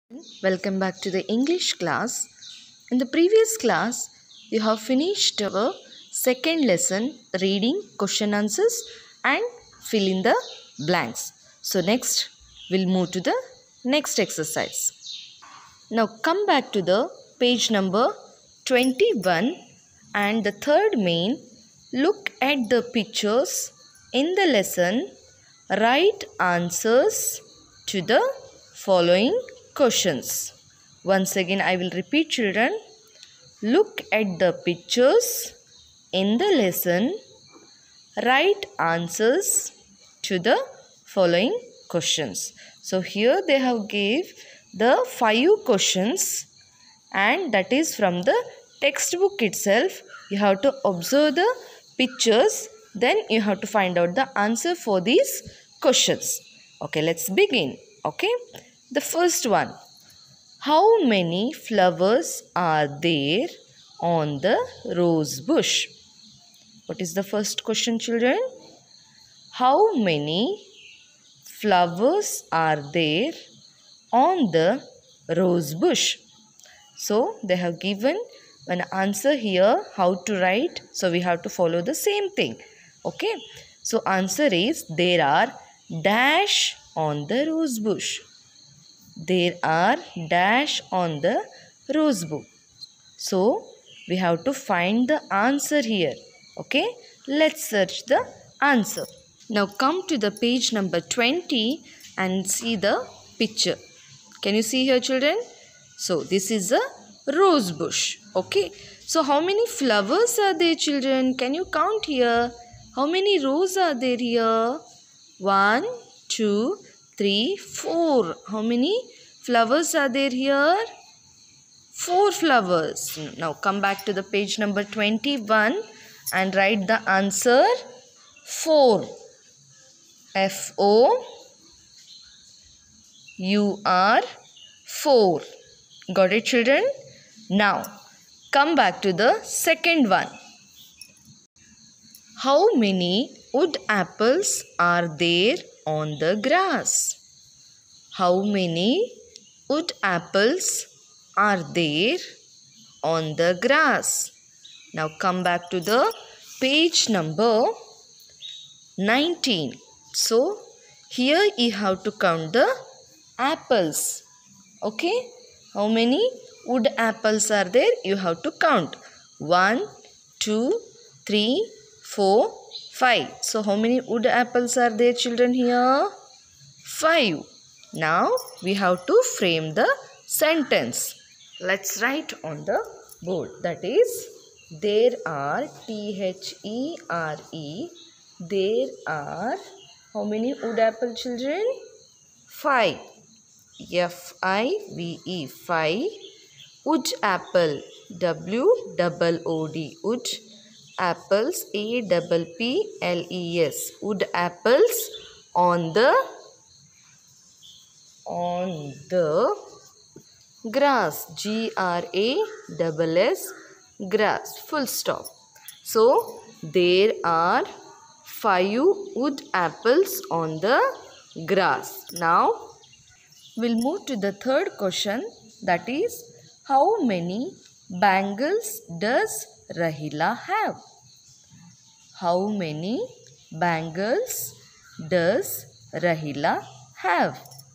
Welcome back to the English class. In the previous class, we have finished our second lesson, reading question answers and fill in the blanks. So next, we'll move to the next exercise. Now come back to the page number 21 and the third main. Look at the pictures in the lesson. Write answers to the following questions. Once again, I will repeat, children. Look at the pictures in the lesson. Write answers to the following questions. So here they have gave the 5 questions, and that is from the textbook itself. You have to observe the pictures, then you have to find out the answer for these questions. Okay, let's begin. Okay, the first one. How many flowers are there on the rose bush? What is the first question, children? How many flowers are there on the rose bush? So they have given an answer here, how to write. So we have to follow the same thing. Okay. So answer is, there are dash on the rose bush. There are dash on the rose bush. So we have to find the answer here. Okay. Let's search the answer. Now come to the page number 20 and see the picture. Can you see here, children? So this is a rose bush. Okay. So how many flowers are there, children? Can you count here? How many rows are there here? 1, 2, 3, 4. How many flowers are there here? 4 flowers. Now come back to the page number 21 and write the answer. 4. F-O-U-R 4. Got it, children? Now come back to the second one. How many wood apples are there on the grass? How many wood apples are there on the grass? Now come back to the page number 19. So here you have to count the apples. Okay. How many wood apples are there? You have to count. 1, 2, 3, 4, 5. So how many wood apples are there, children, here? 5. Now we have to frame the sentence. Let's write on the board. That is, there are, T-H-E-R-E, there are, how many wood apple, children? 5. F-I-V-E, 5. Wood apple, W-O-O-D, wood. Apples, A-P-P-L-E-S, wood apples on the grass, G-R-A-S-S, grass, full stop. So there are 5 wood apples on the grass. Now we'll move to the third question, that is, how many bangles does Rahila have? How many bangles does Rahila have?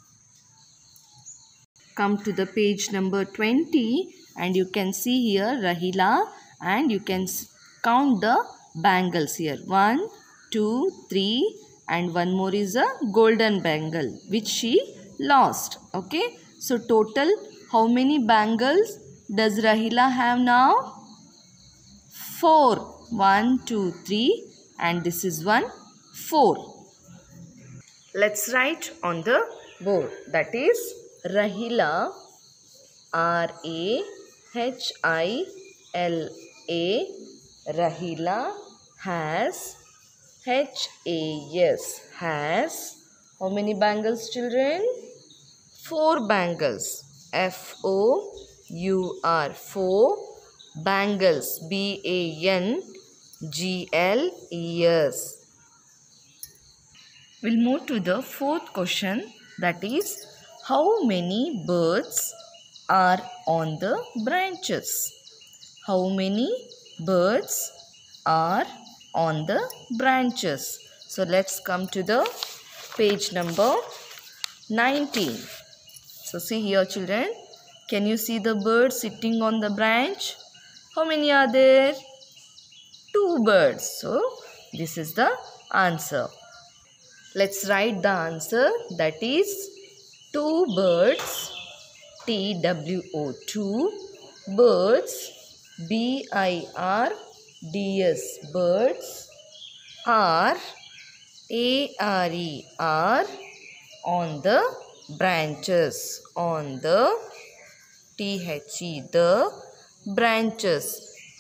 Come to the page number 20 and you can see here Rahila, and you can count the bangles here. 1, 2, 3, and one more is a golden bangle which she lost. Okay. So total how many bangles does Rahila have now? 4. 1, 2, 3, and this is 1, 4. Let's write on the board. That is, Rahila, R-A-H-I-L-A, Rahila has, H-A-S, has, how many bangles, children? 4 bangles. F-O-U-R, 4 bangles, B-A-N-G-L-E-S. We'll move to the fourth question, that is, How many birds are on the branches? How many birds are on the branches? So let's come to the page number 19. So see here children, can you see the bird sitting on the branch? How many are there? 2 birds. So this is the answer. Let's write the answer, that is 2 birds, TWO, 2 birds, BIRDS, birds, are on the branches, on the the branches,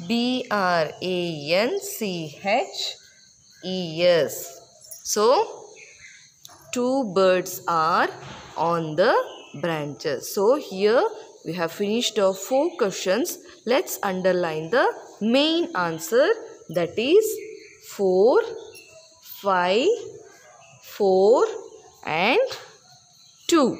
BRANCHES. So 2 birds are on the branches. So here we have finished our 4 questions. Let's underline the main answer, that is 4, 5, 4 and 2.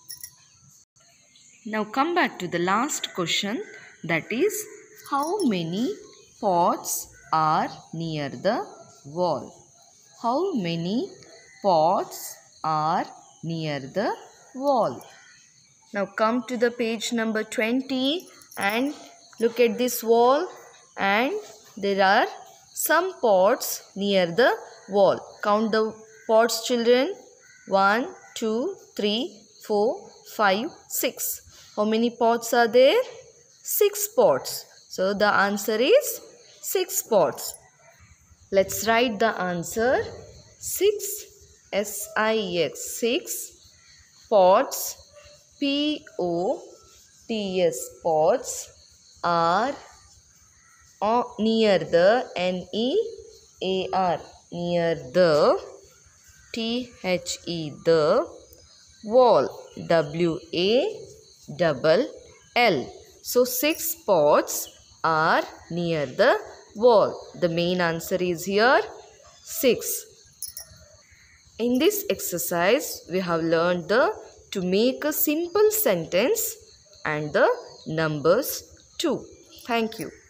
Now come back to the last question, that is how many pots are near the wall? How many pots are near the wall? Now come to the page number 20 and look at this wall, and there are some pots near the wall. Count the pots children. 1, 2, 3, 4, 5, 6. How many pots are there? 6 pots. So the answer is 6 pots. Let's write the answer. 6 6 pots, POTS, pots are near the NEAR, near the the wall, WALL. So 6 pots are near the wall. The main answer is here 6. In this exercise, we have learned to make a simple sentence and the numbers too. Thank you.